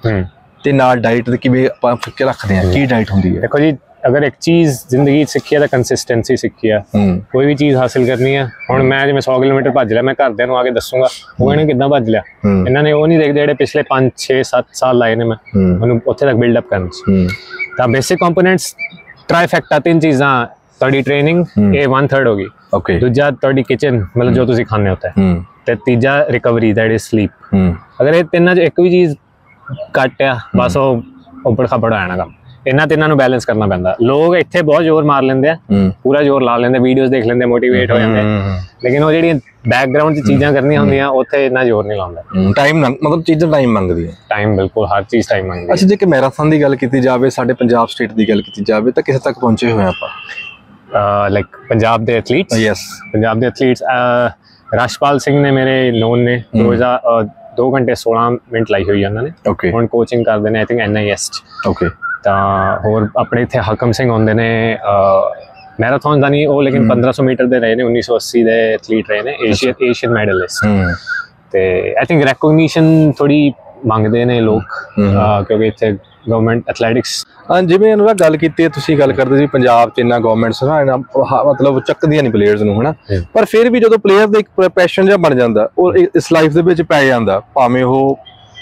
ਤੇ ਨਾਲ ਡਾਈਟ ਦੇ ਕਿਵੇਂ ਆਪਾਂ ਫਿੱਕੇ ਰੱਖਦੇ ਹਾਂ, ਕੀ ਡਾਈਟ ਹੁੰਦੀ ਹੈ?
ਦੇਖੋ ਜੀ, ਅਗਰ ਇੱਕ ਚੀਜ਼ ਜ਼ਿੰਦਗੀ 'ਚ ਸਿੱਖੀ ਹੈ ਤਾਂ ਕੰਸਿਸਟੈਂਸੀ ਸਿੱਖੀ ਆ। ਕੋਈ ਵੀ ਚੀਜ਼ ਹਾਸਿਲ ਕਰਨੀ ਹੈ, ਹੁਣ ਮੈਂ ਜਿਵੇਂ ਸੌ ਕਿਲੋਮੀਟਰ ਭੱਜ ਲਿਆ, ਮੈਂ ਘਰਦਿਆਂ ਨੂੰ ਆ ਕੇ ਦੱਸੂਗਾ ਉਹ ਇਹਨੇ ਕਿੱਦਾਂ ਭੱਜ ਲਿਆ। ਇਹਨਾਂ ਨੇ ਉਹ ਨਹੀਂ ਦੇਖਦੇ ਜਿਹੜੇ ਪਿਛਲੇ ਪੰਜ ਛੇ ਸੱਤ ਸਾਲ ਲਾਏ ਨੇ ਮੈਂ ਉਹਨੂੰ ਉੱਥੇ ਤੱਕ ਬਿਲਡ ਅਪ ਕਰਨ 'ਚ। ਤਾਂ ਬੇਸਿਕ ਕੰਪੋਨੈਂਟਸ ਟ੍ਰਾਈਫੈਕਟਾ, ਤਿੰਨ ਚੀਜ਼ਾਂ, ਤੁਹਾਡੀ ਟ੍ਰੇਨਿੰਗ ਇਹ ਵਨ ਥਰਡ ਹੋ ਗਈ, ਦੂਜਾ ਤੁਹਾਡੀ ਕਿਚਨ ਮਤਲਬ ਜੋ ਤੁਸੀਂ ਖਾਂਦੇ ਹੋ ਉੱਥੇ, ਤੇ ਤੀਜਾ ਰਿਕਵਰੀ ਦੈਟ ਇਜ਼ ਸਲੀਪ। ਅਗਰ ਇਹ ਤਿੰਨਾਂ 'ਚ ਇੱਕ ਵੀ ਚੀਜ਼ ਘੱਟ ਆ ਬਸ ਉਹ ਉੱਪਰ ਖਪੜ ਆ ਜਾਣਾ ਕੰਮ। ਇਹਨਾਂ ਤਿੰਨਾਂ ਨੂੰ ਬੈਲੈਂਸ ਕਰਨਾ ਪੈਂਦਾ। ਲੋਕ ਇੱਥੇ ਬਹੁਤ ਜ਼ੋਰ ਮਾਰ ਲੈਂਦੇ ਆ, ਪੂਰਾ ਜ਼ੋਰ ਲਾ ਲੈਂਦੇ, ਵੀਡੀਓਜ਼ ਦੇਖ ਲੈਂਦੇ, ਮੋਟੀਵੇਟ ਹੋ ਜਾਂਦੇ, ਲੇਕਿਨ ਉਹ ਜਿਹੜੀਆਂ ਬੈਕਗਰਾਊਂਡ 'ਚ ਚੀਜ਼ਾਂ ਕਰਨੀਆਂ ਹੁੰਦੀਆਂ ਉੱਥੇ ਇੰਨਾ ਜ਼ੋਰ ਨਹੀਂ ਲਾਉਂਦਾ।
ਟਾਈਮ ਮਤਲਬ ਚੀਜ਼ਾਂ ਟਾਈਮ ਮੰਗਦੀਆਂ,
ਟਾਈਮ ਬਿਲਕੁਲ ਹਰ ਚੀਜ਼ ਟਾਈਮ ਮੰਗਦੀ।
ਅੱਛਾ, ਜੇ ਕਿ ਮੈਰਾਥਨ ਦੀ ਗੱਲ ਕੀਤੀ ਜਾਵੇ, ਸਾਡੇ ਪੰਜਾਬ ਸਟੇਟ ਦੀ ਗੱਲ ਕੀਤੀ ਜਾਵੇ ਤਾਂ ਕਿੱਥੇ ਤੱਕ ਪਹੁੰਚੇ ਹੋਏ ਆਪਾਂ?
ਲਾਈਕ ਪੰਜਾਬ ਦੇ ਐਥਲੀਟਸ?
ਯੈਸ,
ਪੰਜਾਬ ਦੇ ਐਥਲੀਟਸ ਰਾਸ਼ਪਾਲ ਸਿੰਘ ਨੇ ਮੇਰੇ ਨੋਨ ਨੇ, ਦੋ ਹਜ਼ਾਰ ਦੋ ਘੰਟੇ ਸੋਲਾਂ ਮਿੰਟ ਲਾਈ ਹੋਈ ਉਹਨਾਂ ਨੇ। ਹੁਣ ਕੋਚਿੰਗ ਕਰਦੇ ਨੇ I think N I S 'ਚ। ਓਕੇ, ਤਾਂ ਹੋਰ ਆਪਣੇ ਇੱਥੇ ਹਕਮ ਸਿੰਘ ਹੁੰਦੇ ਨੇ, ਮੈਰਾਥਨ ਦਾ ਨਹੀਂ ਉਹ, ਲੇਕਿਨ ਪੰਦਰਾਂ ਸੌ ਮੀਟਰ ਦੇ ਰਹੇ ਨੇ, ਉੱਨੀ ਸੌ ਅੱਸੀ ਦੇ ਐਥਲੀਟ ਰਹੇ ਨੇ, ਏਸ਼ੀਅਨ ਏਸ਼ੀਅਨ ਮੈਡਲਿਸਟ। ਤੇ ਆਈ ਥਿੰਕ ਰੈਕੋਗਨੀਸ਼ਨ ਥੋੜੀ ਮੰਗਦੇ ਨੇ ਲੋਕ, ਕਿਉਂਕਿ ਇੱਥੇ ਗਵਰਨਮੈਂਟ ਐਥਲੈਟਿਕਸ। ਹਾਂ, ਜਿਵੇਂ ਇਹਨਾਂ ਦਾ ਗੱਲ ਕੀਤੀ, ਤੁਸੀਂ ਗੱਲ ਕਰਦੇ ਸੀ ਪੰਜਾਬ 'ਚ ਇੰਨਾ ਗਵਰਨਮੈਂਟਸ ਨਾ ਇਹਨਾਂ ਮਤਲਬ ਚੱਕਦੀਆਂ ਨਹੀਂ ਪਲੇਅਰਸ ਨੂੰ, ਹਨਾ, ਪਰ ਫਿਰ ਵੀ ਜਦੋਂ ਪਲੇਅਰ ਦਾ ਇੱਕ ਪੈਸ਼ਨ ਜਿਹਾ ਬਣ ਜਾਂਦਾ, ਉਹ ਇਸ ਲਾਈਫ ਦੇ ਵਿੱਚ ਪੈ ਜਾਂਦਾ, ਭਾਵੇਂ ਉਹ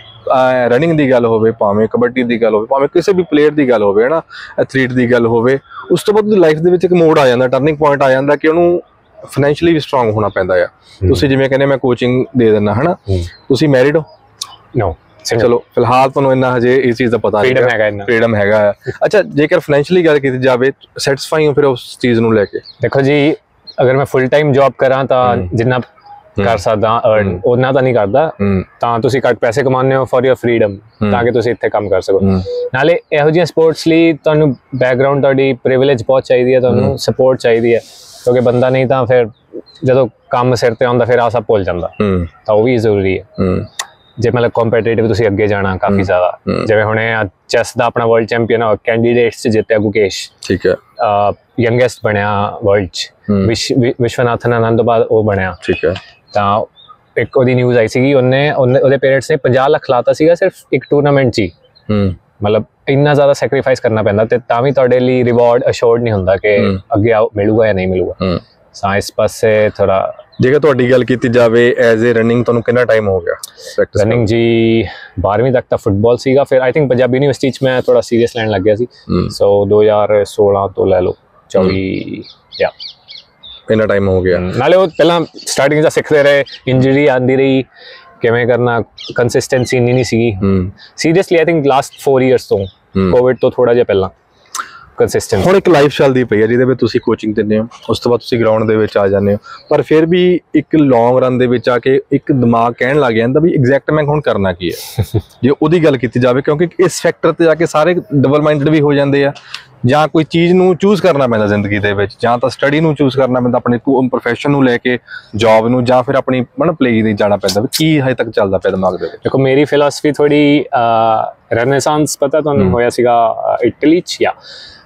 ਰਨਿੰਗ ਦੀ ਗੱਲ ਹੋਵੇ, ਭਾਵੇਂ ਕਬੱਡੀ ਦੀ ਗੱਲ ਹੋਵੇ, ਭਾਵੇਂ ਕਿਸੇ ਵੀ ਪਲੇਅਰ ਦੀ ਗੱਲ ਹੋਵੇ, ਹਨਾ, ਐਥਲੀਟ ਦੀ ਗੱਲ ਹੋਵੇ, ਉਸ ਤੋਂ ਬਾਅਦ ਉਹਦੀ ਲਾਈਫ ਦੇ ਵਿੱਚ ਇੱਕ ਮੋੜ ਆ ਜਾਂਦਾ, ਟਰਨਿੰਗ ਪੁਆਇੰਟ ਆ ਜਾਂਦਾ ਕਿ ਉਹਨੂੰ ਫਾਈਨੈਂਸ਼ੀਅਲੀ ਵੀ ਸਟਰੋਂਗ ਹੋਣਾ ਪੈਂਦਾ ਆ। ਤੁਸੀਂ ਜਿਵੇਂ ਕਹਿੰਦੇ ਮੈਂ ਕੋਚਿੰਗ ਦੇ ਦਿੰਦਾ, ਹਨਾ, ਤੁਸੀਂ ਮੈਰਿਡ ਹੋ? ਨੋ।
ਚਲੋ ਫਿਲਹਾਲ ਤੁਹਾਨੂੰ ਇੰਨਾ ਹਜੇ ਇਸ ਚੀਜ਼ ਦਾ ਪਤਾ ਨਹੀਂ, ਫਰੀडम ਹੈਗਾ ਆ। ਅੱਛਾ, ਜੇਕਰ ਫਾਈਨੈਂਸ਼ੀਅਲੀ ਗੱਲ ਕੀਤੀ ਜਾਵੇ, ਸੈਟੀਸਫਾਈ ਹੋ ਫਿਰ ਉਸ ਚੀਜ਼ ਨੂੰ ਲੈ ਕੇ?
ਦੇਖੋ ਜੀ, ਅਗਰ ਮੈਂ ਫੁੱਲ ਟਾਈਮ ਜੌਬ ਕਰਾਂ ਤਾਂ ਜਿੰਨਾ ਕਰ ਸਕਦਾ ਅਰਨ ਉਹਨਾਂ ਤਾਂ ਨਹੀਂ ਕਰਦਾ, ਤਾਂ ਤੁਸੀਂ ਘੱਟ ਪੈਸੇ ਕਮਾਉਂਦੇ ਹੋ ਫॉर योर ਫਰੀडम, ਤਾਂ ਕਿ ਤੁਸੀਂ ਇੱਥੇ ਕੰਮ ਕਰ ਸਕੋ। ਨਾਲੇ ਇਹੋ ਜਿਹੀਆਂ ਸਪੋਰਟਸ ਲਈ ਤੁਹਾਨੂੰ ਬੈਕਗਰਾਉਂਡ, ਤੁਹਾਡੀ ਪ੍ਰਿਵਿਲੇਜ ਬਹੁਤ ਚਾਹੀਦੀ ਹੈ, ਤੁਹਾਨੂੰ ਸਪੋਰਟ ਚਾਹੀਦੀ ਹੈ, ਕਿਉਂਕਿ ਬੰਦਾ ਨਹੀਂ ਤਾਂ ਫਿਰ ਜਦੋਂ ਕੰਮ ਸਿਰ ਤੇ ਆਉਂਦਾ ਫਿਰ ਆ ਸਭ ਭੁੱਲ ਜਾਂਦਾ, ਤਾਂ ਉਹ ਵੀ ਜ਼ਰੂਰੀ ਹੈ। ਜੇ ਮਤਲਬ ਕੰਪੀਟੀਟਿਵ ਤੁਸੀਂ ਅੱਗੇ ਜਾਣਾ ਕਾਫੀ ਜ਼ਿਆਦਾ, ਜਿਵੇਂ ਹੁਣੇ ਚੈਸ ਦਾ ਆਪਣਾ ਵਰਲਡ ਚੈਂਪੀਅਨ ਕੈਂਡੀਡੇਟਸ 'ਚ ਜਿੱਤਿਆ ਗੁਕੇਸ਼, ਠੀਕ ਹੈ, ਯੰਗੈਸਟ ਬਣਿਆ ਵਰਲਡ 'ਚ, ਵਿਸ਼ਵਨਾਥਨ ਆਨੰਦ ਤੋਂ ਬਾਅਦ ਉਹ ਬਣਿਆ, ਠੀਕ ਹੈ। ਤਾਂ ਇੱਕ ਉਹਦੀ ਨਿਊਜ਼ ਆਈ ਸੀਗੀ, ਉਹਨੇ ਉਹਦੇ ਪੇਰੈਂਟਸ ਨੇ ਪੰਜਾਹ ਲੱਖ ਲਾਤਾ ਸੀਗਾ ਸਿਰਫ ਇੱਕ ਟੂਰਨਾਮੈਂਟ 'ਚ ਹੀ। ਮਤਲਬ ਇੰਨਾ ਜ਼ਿਆਦਾ ਸੈਕਰੀਫਾਈਸ ਕਰਨਾ ਪੈਂਦਾ, ਤੇ ਤਾਂ ਵੀ ਤੁਹਾਡੇ ਲਈ ਰਿਵਾਰਡ ਅਸ਼ੋਰਡ ਨਹੀਂ ਹੁੰਦਾ ਕਿ ਅੱਗੇ ਆਓ ਮਿਲੂਗਾ ਜਾਂ ਨਹੀਂ ਮਿਲੂਗਾ। ਤਾਂ ਇਸ ਪਾਸੇ ਥੋੜਾ।
ਜੇਕਰ ਤੁਹਾਡੀ ਗੱਲ ਕੀਤੀ ਜਾਵੇ ਐਜ਼ ਏ ਰਨਿੰਗ, ਤੁਹਾਨੂੰ ਕਿੰਨਾ ਟਾਈਮ ਹੋ ਗਿਆ
ਰਨਿੰਗ? ਜੀ ਬਾਰਵੀਂ ਤੱਕ ਤਾਂ ਫੁੱਟਬਾਲ ਸੀਗਾ, ਫਿਰ ਆਈ ਥਿੰਕ ਪੰਜਾਬ ਯੂਨੀਵਰਸਿਟੀ 'ਚ ਮੈਂ ਥੋੜਾ ਸੀਰੀਅਸ ਲੈਣ ਲੱਗ ਗਿਆ ਸੀ, ਸੋ ਦੋ ਹਜ਼ਾਰ ਸੋਲਾਂ ਤੋਂ ਲੈ ਲਓ ਚੌਵੀ, ਜਾਂ
ਇੰਨਾ ਟਾਈਮ ਹੋ ਗਿਆ।
ਨਾਲੇ ਉਹ ਪਹਿਲਾਂ ਸਟਾਰਟਿੰਗ 'ਚ ਸਿੱਖਦੇ ਰਹੇ, ਇੰਜਰੀ ਆਉਂਦੀ ਰਹੀ, ਕਿਵੇਂ ਕਰਨਾ, ਕੰਸਿਸਟੈਂਸੀ ਇੰਨੀ ਨਹੀਂ ਸੀਗੀ। Seriously I think last four years ਤੋਂ, ਕੋਵਿਡ ਤੋਂ ਥੋੜਾ ਜਿਹਾ ਪਹਿਲਾਂ ਕੰਸਿਸਟੈਂਟ। ਹੁਣ ਇੱਕ ਲਾਈਫ ਚੱਲਦੀ ਪਈ ਹੈ ਜਿਹਦੇ ਵਿੱਚ ਤੁਸੀਂ ਕੋਚਿੰਗ ਦਿੰਦੇ ਹੋ, ਉਸ ਤੋਂ ਬਾਅਦ ਤੁਸੀਂ ਗਰਾਊਂਡ ਦੇ ਵਿੱਚ ਆ ਜਾਂਦੇ ਹੋ, ਪਰ ਫਿਰ ਵੀ ਇੱਕ ਲੌਂਗ ਰਨ ਦੇ ਵਿੱਚ ਆ ਕੇ ਇੱਕ ਦਿਮਾਗ ਕਹਿਣ ਲੱਗ ਜਾਂਦਾ ਵੀ ਐਗਜ਼ੈਕਟ ਮੈਂ ਹੁਣ ਕਰਨਾ ਕੀ ਹੈ। ਜੇ ਉਹਦੀ ਗੱਲ ਕੀਤੀ ਜਾਵੇ, ਕਿਉਂਕਿ ਇਸ ਫੈਕਟਰ ਤੇ ਜਾ ਕੇ ਸਾਰੇ ਡਬਲ ਮਾਈਂਡਡ ਵੀ ਹੋ ਜਾਂਦੇ ਆ, ਜਾਂ ਕੋਈ ਚੀਜ਼ ਨੂੰ ਚੂਜ਼ ਕਰਨਾ ਪੈਂਦਾ ਜ਼ਿੰਦਗੀ ਦੇ ਵਿੱਚ, ਜਾਂ ਤਾਂ ਸਟੱਡੀ ਨੂੰ ਚੂਜ਼ ਕਰਨਾ ਪੈਂਦਾ, ਆਪਣੇ ਪ੍ਰੋਫੈਸ਼ਨ ਨੂੰ ਲੈ ਕੇ ਜੌਬ ਨੂੰ, ਜਾਂ ਫਿਰ ਆਪਣੀ ਮਨ ਪਲੇਈ ਲਈ ਜਾਣਾ ਪੈਂਦਾ। ਕੀ ਹਜੇ ਤੱਕ ਚੱਲਦਾ ਪਿਆ ਦਿਮਾਗ ਦੇ ਵਿੱਚ? ਦੇਖੋ ਮੇਰੀ ਫਿਲਾਸਫੀ ਥੋੜੀ ਰੈਨੇਸਾਂਸ, ਪਤਾ ਤੁਹਾਨੂੰ ਹੋਇਆ ਸੀਗਾ ਇਟਲੀ 'ਚ, ਜਾਂ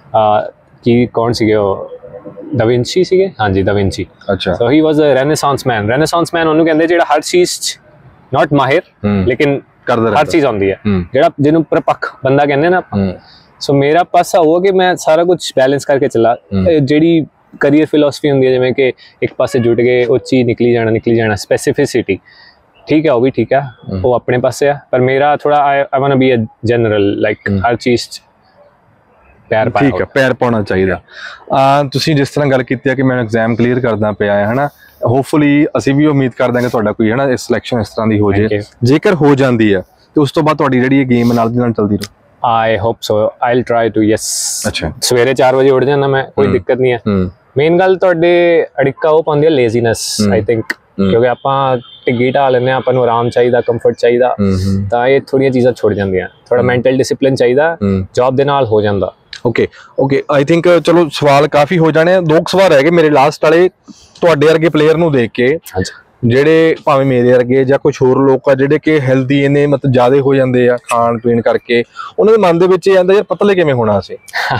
ਕੀ ਕੌਣ ਸੀਗੇ ਉਹ, ਦਾ ਵਿੰਚੀ ਸੀਗੇ, ਹਾਂਜੀ ਦਾ ਵਿੰਚੀ। ਅੱਛਾ, ਸੋ ਹੀ ਵਾਸ ਅ ਰੈਨੇਸਾਂਸ ਮੈਨ। ਰੈਨੇਸਾਂਸ ਮੈਨ ਉਹਨੂੰ ਕਹਿੰਦੇ ਜਿਹੜਾ ਹਰ ਚੀਜ਼ 'ਚ ਨਾਟ ਮਾਹਿਰ ਲੇਕਿਨ ਕਰਦਾ ਹਰ ਚੀਜ਼ ਆਉਂਦੀ ਹੈ, ਜਿਹੜਾ ਜਿਹਨੂੰ ਪ੍ਰਪੱਖ ਬੰਦਾ ਕਹਿੰਦੇ ਨਾ ਆਪਾਂ। ਸੋ ਮੇਰਾ ਪਾਸਾ ਉਹ ਕਿ ਮੈਂ ਸਾਰਾ ਕੁਝ ਬੈਲੈਂਸ ਕਰਕੇ ਚੱਲਾ। ਜਿਹੜੀ ਕਰੀਅਰ ਫਿਲਾਸਫੀ ਹੁੰਦੀ ਹੈ, ਜਿਵੇਂ ਕਿ ਇੱਕ ਪਾਸੇ ਜੁਟ ਗਏ ਉਹ ਚੀਜ਼ ਨਿਕਲੀ ਜਾਣਾ ਨਿਕਲੀ ਜਾਣਾ, ਸਪੈਸੀਫਿਸਿਟੀ ਠੀਕ ਹੈ, ਉਹ ਵੀ ਠੀਕ ਹੈ, ਉਹ ਆਪਣੇ ਪਾਸੇ ਆ, ਪਰ ਮੇਰਾ ਥੋੜਾ I want be a general, like ਹਰ ਚੀਜ਼ ਪੈਰ ਪਾਉਣਾ, ਠੀਕ ਹੈ, ਪੈਰ ਪਾਉਣਾ ਚਾਹੀਦਾ। ਤੁਸੀਂ ਜਿਸ ਤਰ੍ਹਾਂ ਗੱਲ ਕੀਤੀ ਹੈ ਕਿ ਮੈਂ ਐਗਜ਼ਾਮ ਕਲੀਅਰ ਕਰਦਾ ਪਿਆ ਹੈ, ਹਨਾ, ਹੋਪਫੁਲੀ ਅਸੀਂ ਵੀ ਉਮੀਦ ਕਰਦੇ ਹਾਂ ਕਿ ਤੁਹਾਡਾ ਕੋਈ ਹਨਾ ਸਿਲੈਕਸ਼ਨ ਇਸ ਤਰ੍ਹਾਂ ਦੀ ਹੋ ਜਾਏ। ਜੇਕਰ ਹੋ ਜਾਂਦੀ ਹੈ ਤੇ ਉਸ ਤੋਂ ਬਾਅਦ ਤੁਹਾਡੀ ਜਿਹੜੀ ਇਹ ਗੇਮ ਨਾਲ ਦੀ ਨਾਲ ਚੱਲਦੀ ਰਹੇ? I hope so. I'll try to. Yes. ਅੱਛਾ, ਸਵੇਰੇ ਚਾਰ ਵਜੇ ਉੱਠ ਜਾਂਦਾ ਮੈਂ, ਕੋਈ ਦਿੱਕਤ ਨਹੀਂ ਹੈ। ਮੇਨ ਗੱਲ ਤੁਹਾਡੇ ਅੜਿੱਕਾ ਉਹ ਪਾਉਂਦੀ ਹੈ ਲੇਜ਼ੀਨੈਸ, ਆਈ ਥਿੰਕ ਕਿਉਂਕਿ ਆਪਾਂ ਟਿੱਗੀ ਢਾ ਲੈਂਦੇ ਹਾਂ, ਆਪਾਂ ਨੂੰ ਆਰਾਮ ਚਾਹੀਦਾ, ਕੰਫਰਟ ਚਾਹੀਦਾ, ਤਾਂ ਇਹ ਥੋੜੀਆਂ ਚੀਜ਼ਾਂ ਛੁੱਟ ਜਾਂਦੀਆਂ। ਥੋੜਾ ਮੈਂਟਲ ਡਿਸਿਪਲਿਨ ਚਾਹੀਦਾ, ਜੌਬ ਦੇ ਨਾਲ ਹੋ ਜਾਂਦਾ।
ਓਕੇ ਓਕੇ ਆਈ ਥਿੰਕ ਚਲੋ ਸਵਾਲ ਕਾਫੀ ਹੋ ਜਾਣੇ, ਦੋ ਸਵਾਲ ਰਹਿ ਗਏ ਮੇਰੇ ਲਾਸਟ ਵਾਲੇ। ਤੁਹਾਡੇ ਵਰਗੇ ਪਲੇਅਰ ਨੂੰ ਦੇਖ ਕੇ ਜਿਹੜੇ ਭਾਵੇਂ ਮੇਰੇ ਵਰਗੇ ਜਾਂ ਕੁਝ ਹੋਰ ਲੋਕ ਆ ਜਿਹੜੇ ਕਿ ਹੈਲਦੀ ਇਹਨੇ ਮਤਲਬ ਜ਼ਿਆਦਾ ਹੋ ਜਾਂਦੇ ਆ ਖਾਣ ਪੀਣ ਕਰਕੇ, ਉਹਨਾਂ ਦੇ ਮਨ ਦੇ ਵਿੱਚ ਇਹ ਆਉਂਦਾ ਯਾਰ ਪਤਲੇ ਕਿਵੇਂ ਹੋਣਾ ਸੀ,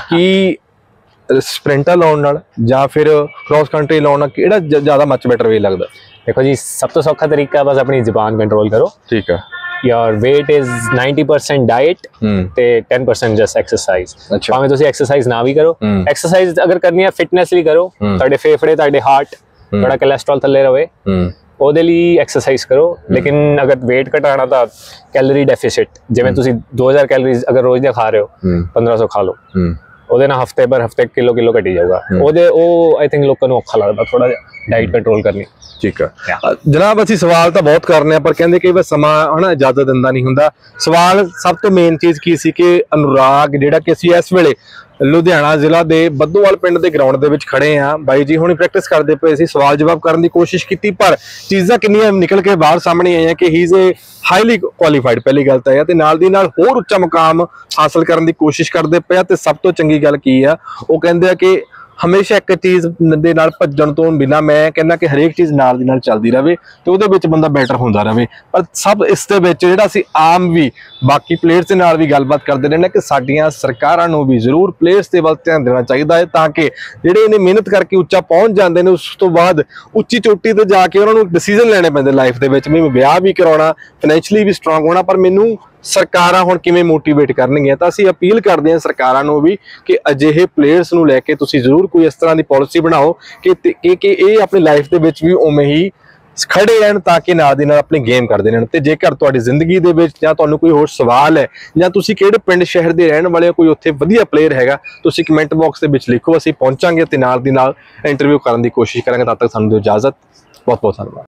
ਕਿ ਸਪ੍ਰਿੰਟਰ ਲਾਉਣ ਨਾਲ ਜਾਂ ਫਿਰ ਕ੍ਰਾਸ ਕੰਟਰੀ ਲਾਉਣ ਨਾਲ ਕਿਹੜਾ ਜ਼ਿਆਦਾ ਮੱਚ ਬੈਟਰ ਵੇ ਲੱਗਦਾ?
ਦੇਖੋ ਜੀ, ਸਭ ਤੋਂ ਸੌਖਾ ਤਰੀਕਾ ਬਸ ਆਪਣੀ ਜ਼ੁਬਾਨ ਕੰਟਰੋਲ ਕਰੋ।
ਠੀਕ ਹੈ।
your weight is ninety percent diet ਤੇ ten percent just exercise। ਭਾਵੇਂ ਤੁਸੀਂ ਐਕਸਰਸਾਈਜ਼ ਨਾ ਵੀ ਕਰੋ, ਐਕਸਰਸਾਈਜ਼ ਅਗਰ ਕਰਨੀ ਹੈ ਫਿਟਨੈਸ ਲਈ ਕਰੋ, ਤੁਹਾਡੇ ਫੇਫੜੇ, ਤੁਹਾਡੇ ਹਾਰਟ, ਤੁਹਾਡਾ ਕੋਲੇਸਟ੍ਰੋਲ ਥੱਲੇ ਰਵੇ, ਉਹਦੇ ਲਈ ਐਕਸਰਸਾਈਜ਼ ਕਰੋ। ਲੇਕਿਨ ਅਗਰ weight ਘਟਾਉਣਾ ਤਾਂ ਕੈਲੋਰੀ ਡੈਫਿਸਿਟ, ਜਿਵੇਂ ਤੁਸੀਂ ਦੋ ਹਜ਼ਾਰ ਕੈਲੋਰੀਜ਼ ਅਗਰ ਰੋਜ਼ ਦੇ ਖਾ ਰਹੇ ਹੋ, ਪੰਦਰਾਂ ਸੌ ਖਾ ਲਓ, ਉਹਦੇ ਨਾਲ ਹਫਤੇ ਭਰ ਹਫਤੇ ਕਿਲੋ ਕਿਲੋ ਘਟੀ ਜਾਊਗਾ। ਉਹਦੇ ਉਹ ਆਈ ਥਿੰਕ ਲੋਕਾਂ ਨੂੰ ਔਖਾ ਲੱਗਦਾ ਥੋੜਾ ਜਿਹਾ ਡਾਈਟ ਕੰਟਰੋਲ ਕਰਨੀ।
ਠੀਕ ਆ ਜਨਾਬ, ਅਸੀਂ ਸਵਾਲ ਤਾਂ ਬਹੁਤ ਕਰਨੇ ਆ ਪਰ ਕਹਿੰਦੇ ਕਿ ਬਸ ਸਮਾਂ ਹਨਾ ਇਜਾਜ਼ਤ ਦਿੰਦਾ ਨਹੀਂ ਹੁੰਦਾ। ਸਵਾਲ ਸਭ ਤੋਂ ਮੇਨ ਚੀਜ਼ ਕੀ ਸੀ ਕਿ ਅਨੁਰਾਗ ਜਿਹੜਾ ਕਿ ਅਸੀਂ ਇਸ ਵੇਲੇ ਲੁਧਿਆਣਾ ਜ਼ਿਲ੍ਹਾ ਦੇ ਬੱਦੋਵਾਲ ਪਿੰਡ ਦੇ ਗਰਾਊਂਡ ਦੇ ਵਿੱਚ ਖੜੇ ਆ, ਬਾਈ ਜੀ ਹੁਣੀ ਪ੍ਰੈਕਟਿਸ ਕਰਦੇ ਪਏ ਸੀ, ਸਵਾਲ ਜਵਾਬ ਕਰਨ ਦੀ ਕੋਸ਼ਿਸ਼ ਕੀਤੀ ਪਰ ਚੀਜ਼ਾਂ ਕਿੰਨੀਆਂ ਨਿਕਲ ਕੇ ਬਾਹਰ ਸਾਹਮਣੇ ਆਈਆਂ ਕਿ he is a highly qualified. ਪਹਿਲੀ ਗੱਲ ਤਾਂ ਇਹ ਤੇ ਨਾਲ ਦੀ ਨਾਲ ਹੋਰ ਉੱਚਾ ਮੁਕਾਮ ਹਾਸਲ ਕਰਨ ਦੀ ਕੋਸ਼ਿਸ਼ ਕਰਦੇ ਪਏ। ਤੇ ਸਭ ਤੋਂ ਚੰਗੀ ਗੱਲ ਕੀ ਆ, ਉਹ ਕਹਿੰਦੇ ਆ ਕਿ ਹਮੇਸ਼ਾ ਇੱਕ ਚੀਜ਼ ਦੇ ਨਾਲ ਭੱਜਣ ਤੋਂ ਬਿਨਾਂ ਮੈਂ ਕਹਿੰਦਾ ਕਿ ਹਰੇਕ ਚੀਜ਼ ਨਾਲ ਦੀ ਨਾਲ ਚੱਲਦੀ ਰਹੇ ਤੇ ਉਹਦੇ ਵਿੱਚ ਬੰਦਾ ਬੈਟਰ ਹੁੰਦਾ ਰਹੇ। ਪਰ ਸਭ ਇਸ ਦੇ ਵਿੱਚ ਜਿਹੜਾ ਅਸੀਂ ਆਮ ਵੀ ਬਾਕੀ ਪਲੇਅਰਸ ਦੇ ਨਾਲ ਵੀ ਗੱਲਬਾਤ ਕਰਦੇ ਰਹਿੰਦੇ ਕਿ ਸਾਡੀਆਂ ਸਰਕਾਰਾਂ ਨੂੰ ਵੀ ਜ਼ਰੂਰ ਪਲੇਅਰਸ ਦੇ ਵੱਲ ਧਿਆਨ ਦੇਣਾ ਚਾਹੀਦਾ ਹੈ, ਤਾਂ ਕਿ ਜਿਹੜੇ ਇਹਨੇ ਮਿਹਨਤ ਕਰਕੇ ਉੱਚਾ ਪਹੁੰਚ ਜਾਂਦੇ ਨੇ ਉਸ ਤੋਂ ਬਾਅਦ ਉੱਚੀ ਚੋਟੀ ਤੇ ਜਾ ਕੇ ਉਹਨਾਂ ਨੂੰ ਡਿਸੀਜਨ ਲੈਣੇ ਪੈਂਦੇ ਲਾਈਫ ਦੇ ਵਿੱਚ, ਮੈਂ ਵਿਆਹ ਵੀ ਕਰਾਉਣਾ, ਫਾਈਨੈਂਸ਼ੀਅਲੀ ਵੀ ਸਟਰੋਂਗ ਹੋਣਾ, ਪਰ ਮੈਨੂੰ ਸਰਕਾਰਾਂ ਹੁਣ ਕਿਵੇਂ ਮੋਟੀਵੇਟ ਕਰਨਗੀਆਂ। ਤਾਂ ਅਸੀਂ ਅਪੀਲ ਕਰਦੇ ਹਾਂ ਸਰਕਾਰਾਂ ਨੂੰ ਵੀ ਕਿ ਅਜਿਹੇ ਪਲੇਅਰਸ ਨੂੰ ਲੈ ਕੇ ਤੁਸੀਂ ਜ਼ਰੂਰ ਕੋਈ ਇਸ ਤਰ੍ਹਾਂ ਦੀ ਪਾਲਿਸੀ ਬਣਾਓ ਕਿ ਕਿ ਇਹ ਆਪਣੀ ਲਾਈਫ ਦੇ ਵਿੱਚ ਵੀ ਉਵੇਂ ਹੀ ਖੜੇ ਰਹਿਣ, ਤਾਂ ਕਿ ਨਾਲ ਦੀ ਨਾਲ ਆਪਣੀ ਗੇਮ ਕਰਦੇ ਰਹਿਣ। ਤੇ ਜੇਕਰ ਤੁਹਾਡੀ ਜ਼ਿੰਦਗੀ ਦੇ ਵਿੱਚ ਜਾਂ ਤੁਹਾਨੂੰ ਕੋਈ ਹੋਰ ਸਵਾਲ ਹੈ ਜਾਂ ਤੁਸੀਂ ਕਿਹੜੇ ਪਿੰਡ ਸ਼ਹਿਰ ਦੇ ਰਹਿਣ ਵਾਲੇ ਹੋ, ਕੋਈ ਉੱਥੇ ਵਧੀਆ ਪਲੇਅਰ ਹੈਗਾ, ਤੁਸੀਂ ਕਮੈਂਟ ਬਾਕਸ ਦੇ ਵਿੱਚ ਲਿਖੋ, ਅਸੀਂ ਪਹੁੰਚਾਂਗੇ ਤੇ ਨਾਲ ਦੀ ਨਾਲ ਇੰਟਰਵਿਊ ਕਰਨ ਦੀ ਕੋਸ਼ਿਸ਼ ਕਰਾਂਗੇ। ਤਦ ਤੱਕ ਸਾਨੂੰ ਦਿਓ ਇਜਾਜ਼ਤ, ਬਹੁਤ ਬਹੁਤ ਧੰਨਵਾਦ।